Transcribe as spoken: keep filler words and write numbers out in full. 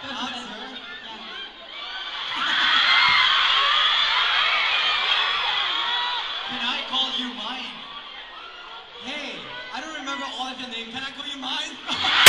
Answer? Can I call you mine? Hey, I don't remember all of your names. Can I call you mine?